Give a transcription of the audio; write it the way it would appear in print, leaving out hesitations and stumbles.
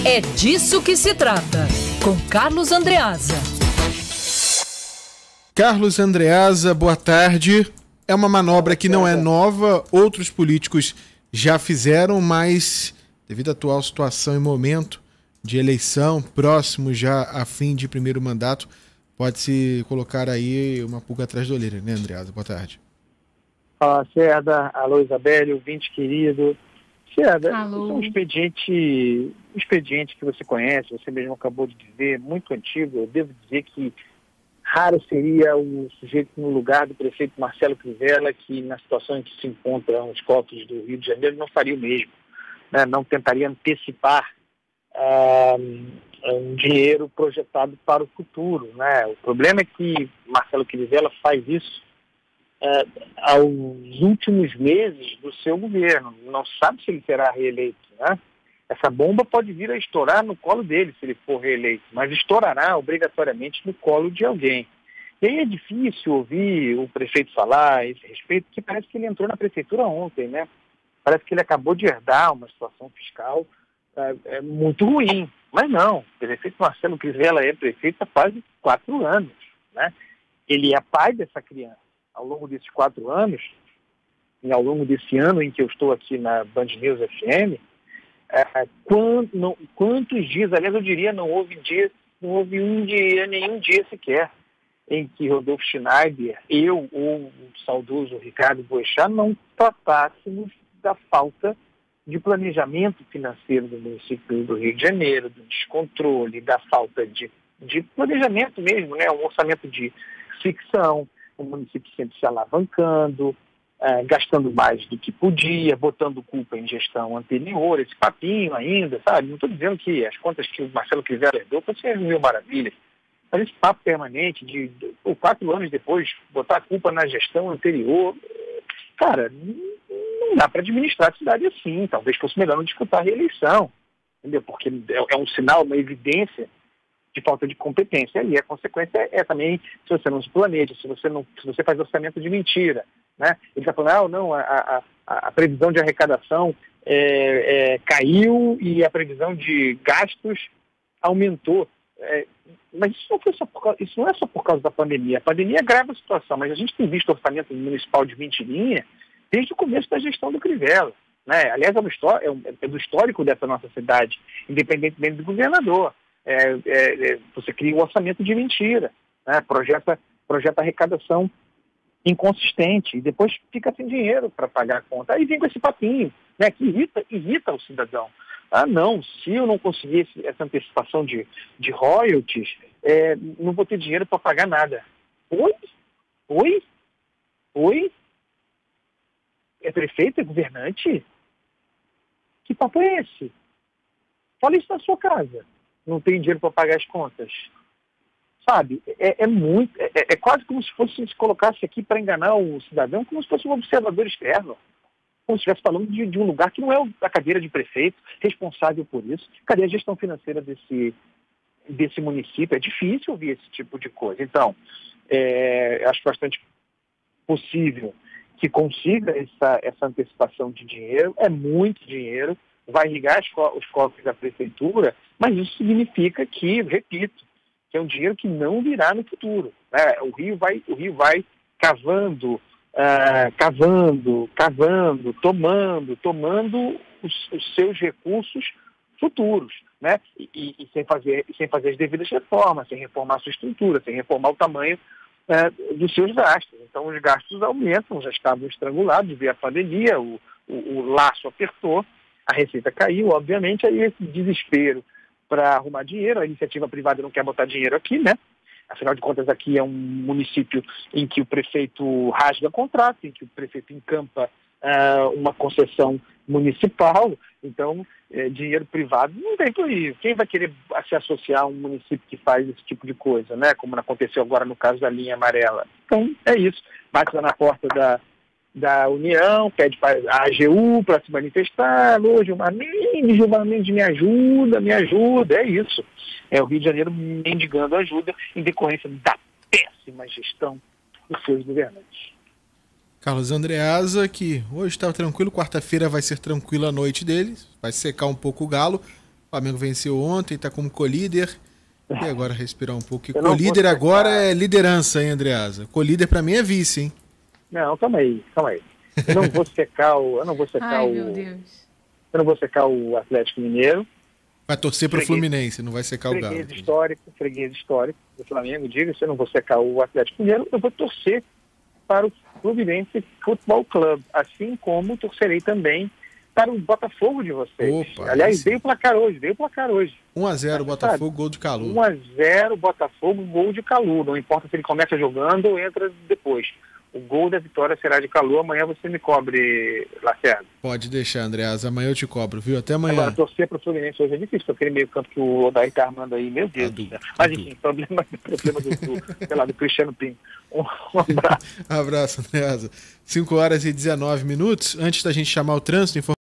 É disso que se trata, com Carlos Andreasa. Carlos Andreasa, boa tarde. É uma manobra que não é nova, outros políticos já fizeram, mas devido à atual situação e momento de eleição, próximo já a fim de primeiro mandato, pode-se colocar aí uma pulga atrás da orelha, né, Andreasa? Boa tarde. Fala, Cerda. Alô, Isabelle, ouvinte querido. Cerda, Alô. isso é um expediente que você conhece, você mesmo acabou de dizer, muito antigo. Eu devo dizer que raro seria o sujeito no lugar do prefeito Marcelo Crivella, que na situação em que se encontram os cofres do Rio de Janeiro não faria o mesmo, né? Não tentaria antecipar um dinheiro projetado para o futuro, né? O problema é que Marcelo Crivella faz isso aos últimos meses do seu governo. Não sabe se ele será reeleito, né? Essa bomba pode vir a estourar no colo dele se ele for reeleito, mas estourará obrigatoriamente no colo de alguém. E aí é difícil ouvir o prefeito falar a esse respeito, porque parece que ele entrou na prefeitura ontem, né? Parece que ele acabou de herdar uma situação fiscal muito ruim. Mas não, o prefeito Marcelo Crivella é prefeito há quase 4 anos, né? Ele é pai dessa criança. Ao longo desses 4 anos, e ao longo desse ano em que eu estou aqui na Band News FM, quantos dias, aliás, eu diria, não houve nenhum dia sequer, em que Rodolfo Schneider, eu ou o saudoso Ricardo Boechat não tratássemos da falta de planejamento financeiro do município do Rio de Janeiro, do descontrole, da falta de planejamento mesmo, né? Um orçamento de ficção, o município sempre se alavancando, gastando mais do que podia, botando culpa em gestão anterior, esse papinho ainda, sabe? Não estou dizendo que as contas que o Marcelo Crivella herdou fossem ser mil maravilhas, mas esse papo permanente de 4 anos depois botar a culpa na gestão anterior, cara, não dá para administrar a cidade assim. Talvez fosse melhor não disputar a reeleição, entendeu? Porque é um sinal, uma evidência de falta de competência. E a consequência é também, se você não se planeja, se você faz orçamento de mentira, né? Ele está falando, não, a previsão de arrecadação caiu e a previsão de gastos aumentou. Mas isso não é só por causa da pandemia. A pandemia agrava a situação, mas a gente tem visto orçamento municipal de mentirinha desde o começo da gestão do Crivella, né? Aliás, é do histórico dessa nossa cidade, independentemente do governador. Você cria um orçamento de mentira, né? Projeta arrecadação inconsistente e depois fica sem dinheiro para pagar a conta. Aí vem com esse papinho, né, que irrita o cidadão. Ah, não, se eu não conseguir essa antecipação de royalties, não vou ter dinheiro para pagar nada. Oi? É prefeito? É governante? Que papo é esse? Fala isso na sua casa. Não tem dinheiro para pagar as contas. Sabe? É quase como se se colocasse aqui para enganar o cidadão, como se fosse um observador externo. Como se estivesse falando de um lugar que não é a cadeira de prefeito, responsável por isso. Cadê a gestão financeira desse município? É difícil ouvir esse tipo de coisa. Então, acho bastante possível que consiga essa antecipação de dinheiro. É muito dinheiro, vai ligar os cofres da prefeitura, mas isso significa que, repito, que é um dinheiro que não virá no futuro, né? O Rio vai cavando, tomando os seus recursos futuros, né? E sem fazer as devidas reformas, sem reformar a sua estrutura, sem reformar o tamanho dos seus gastos. Então os gastos aumentam, já estavam estrangulados, veio a pandemia, o laço apertou, a receita caiu, obviamente, aí esse desespero para arrumar dinheiro, a iniciativa privada não quer botar dinheiro aqui, né? Afinal de contas, aqui é um município em que o prefeito rasga contrato, em que o prefeito encampa uma concessão municipal, então dinheiro privado não tem por aí. Quem vai querer se associar a um município que faz esse tipo de coisa, né? Como aconteceu agora no caso da linha amarela. Então, é isso. Bate lá na porta da União, pede para a AGU para se manifestar. Alô, Gilmar Mendes, me ajuda. É isso. É o Rio de Janeiro mendigando ajuda em decorrência da péssima gestão dos seus governantes. Carlos Andreasa, que hoje estava tranquilo, quarta-feira vai ser tranquila a noite dele, vai secar um pouco o galo, O Flamengo venceu ontem, está como colíder. E agora respirar um pouco. E Eu não colíder vou agora secar. é liderança, hein, Andreasa? Colíder pra mim é vice, hein? Não, calma aí. Eu não vou secar o. Eu não vou secar Ai, o. meu Deus. Eu não vou secar o Atlético Mineiro. Vai torcer pro Freguês. Fluminense, não vai secar o Galo. Freguês histórico do Flamengo, diga-se, eu não vou secar o Atlético Mineiro, eu vou torcer para o Fluminense Futebol Clube, assim como torcerei também para o Botafogo de vocês. Opa, Aliás, esse- veio o placar hoje. 1x0 Botafogo, gol de Calu. 1-0 Botafogo, gol de Calu. Não importa se ele começa jogando ou entra depois. O gol da vitória será de Calu. Amanhã você me cobre, Lacerda. Pode deixar, Andreasa. Amanhã eu te cobro, viu? Até Agora, amanhã. torcer para o Fluminense hoje é difícil, com aquele meio campo que o Odair está armando aí, meu Deus do céu. Mas enfim, problema do Cristiano Pinho. Um abraço. Abraço, Andreasa. 5h19. Antes da gente chamar o trânsito,